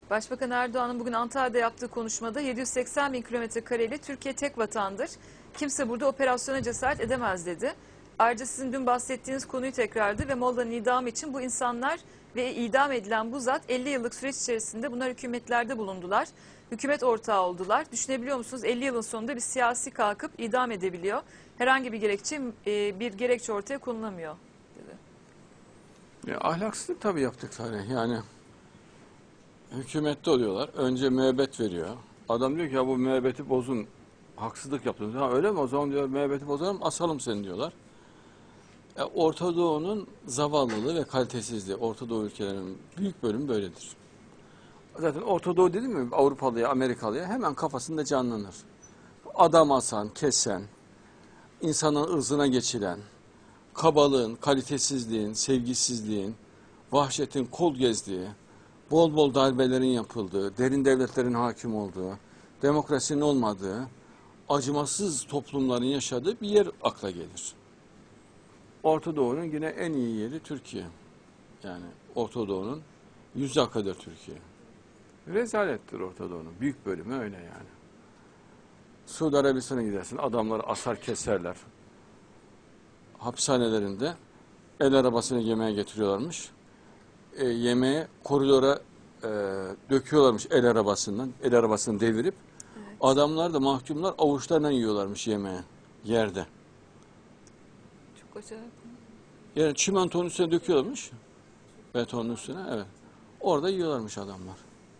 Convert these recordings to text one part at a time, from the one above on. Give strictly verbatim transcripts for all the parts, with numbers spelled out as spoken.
Başbakan Erdoğan'ın bugün Antalya'da yaptığı konuşmada yedi yüz seksen bin kilometre kareli Türkiye tek vatandır. Kimse burada operasyona cesaret edemez dedi. Ayrıca sizin dün bahsettiğiniz konuyu tekrarladı ve Molla'nın idamı için bu insanlar ve idam edilen bu zat elli yıllık süreç içerisinde bunlar hükümetlerde bulundular. Hükümet ortağı oldular. Düşünebiliyor musunuz? elli yılın sonunda bir siyasi kalkıp idam edebiliyor. Herhangi bir gerekçe bir gerekçe ortaya konulamıyor dedi. Ya, ahlaksızlık tabii yaptıkları. Yani hükümette oluyorlar. Önce müebbet veriyor. Adam diyor ki ya bu müebbeti bozun. Haksızlık yaptınız. Ha öyle mi? O zaman diyor müebbeti bozalım, asalım seni diyorlar. E, Orta Doğu'nun zavallılığı ve kalitesizliği. Orta Doğu ülkelerinin büyük bölümü böyledir. Zaten Orta Doğu dedim mi Avrupalıya, Amerikalıya hemen kafasında canlanır. Adam asan, kesen, insanın ırzına geçilen, kabalığın, kalitesizliğin, sevgisizliğin, vahşetin kol gezdiği, bol bol darbelerin yapıldığı, derin devletlerin hakim olduğu, demokrasinin olmadığı, acımasız toplumların yaşadığı bir yer akla gelir. Orta Doğu'nun yine en iyi yeri Türkiye. Yani Orta Doğu'nun yüzde kadar Türkiye. Rezalettir Orta Doğu'nun. Büyük bölümü öyle yani. Suudi Arabistan'a gidersin, adamları asar keserler. Hapishanelerinde el arabasını yemeğe getiriyorlarmış. E, yemeği koridora e, döküyorlarmış el arabasından, el arabasını devirip. Evet. Adamlar da mahkumlar avuçlarından yiyorlarmış yemeği yerde. Çok acayip. Yani çimentonun üstüne döküyorlarmış. Betonun üstüne, evet. Orada yiyorlarmış adamlar.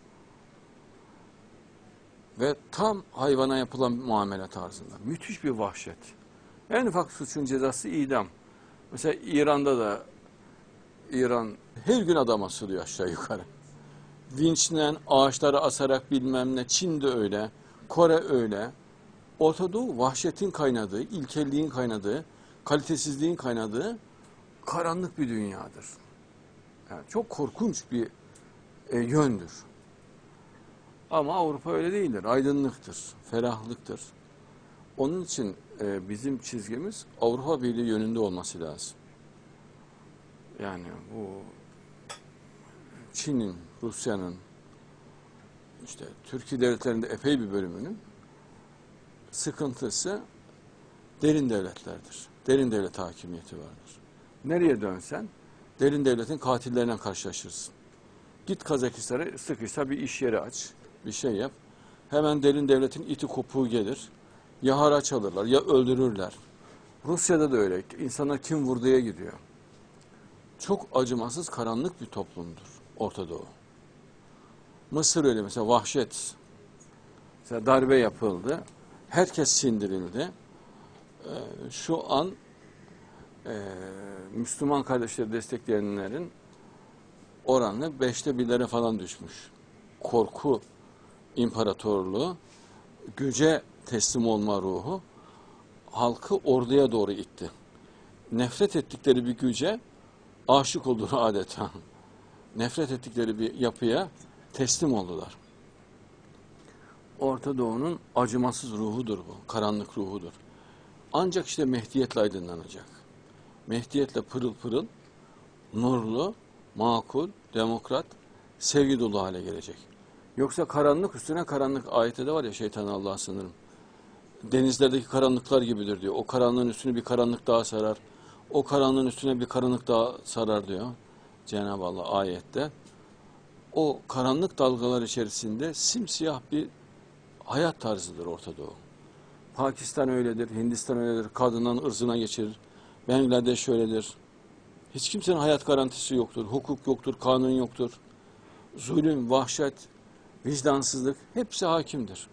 Ve tam hayvana yapılan muamele tarzında. Müthiş bir vahşet. En ufak suçun cezası idam. Mesela İran'da da İran her gün adam asılıyor aşağı yukarı. Vinçle ağaçları asarak bilmem ne. Çin de öyle. Kore öyle. Orta Doğu vahşetin kaynadığı, ilkelliğin kaynadığı, kalitesizliğin kaynadığı karanlık bir dünyadır. Yani çok korkunç bir e, yöndür. Ama Avrupa öyle değildir. Aydınlıktır, ferahlıktır. Onun için e, bizim çizgimiz Avrupa Birliği yönünde olması lazım. Yani bu Çin'in, Rusya'nın, işte Türkiye devletlerinde epey bir bölümünün sıkıntısı derin devletlerdir. Derin devlet hakimiyeti vardır. Nereye dönsen derin devletin katillerine karşılaşırsın. Git Kazakistan'a, sıkıysa bir iş yeri aç, bir şey yap. Hemen derin devletin iti kopuğu gelir. Ya haraç alırlar ya öldürürler. Rusya'da da öyle. İnsanlar kim vurduya gidiyor. Çok acımasız, karanlık bir toplumdur Orta Doğu. Mısır öyle mesela, vahşet. Mesela darbe yapıldı. Herkes sindirildi. Ee, şu an e, Müslüman kardeşleri destekleyenlerin oranı beşte birlere falan düşmüş. Korku imparatorluğu, güce teslim olma ruhu halkı orduya doğru itti. Nefret ettikleri bir güce aşık oldular adeta. Nefret ettikleri bir yapıya teslim oldular. Orta Doğu'nun acımasız ruhudur bu, karanlık ruhudur. Ancak işte Mehdiyetle aydınlanacak. Mehdiyetle pırıl pırıl, nurlu, makul, demokrat, sevgi dolu hale gelecek. Yoksa karanlık üstüne karanlık, ayette de var ya, şeytan Allah'a sığınırım. Denizlerdeki karanlıklar gibidir diyor. O karanlığın üstüne bir karanlık daha sarar. O karanlığın üstüne bir karanlık daha sarar diyor Cenab-ı Allah ayette. O karanlık dalgalar içerisinde simsiyah bir hayat tarzıdır Orta Doğu. Pakistan öyledir, Hindistan öyledir, kadının ırzına geçirir. Bangladeş öyledir. Hiç kimsenin hayat garantisi yoktur, hukuk yoktur, kanun yoktur. Zulüm, vahşet, vicdansızlık hepsi hakimdir.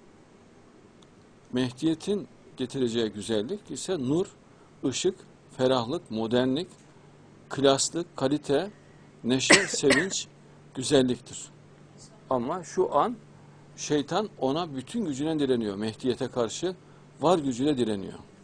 Mehdiyet'in getireceği güzellik ise nur, ışık, ferahlık, modernlik, klaslık, kalite, neşe, sevinç, güzelliktir. Ama şu an şeytan ona bütün gücüne direniyor. Mehdiyet'e karşı var gücüyle direniyor.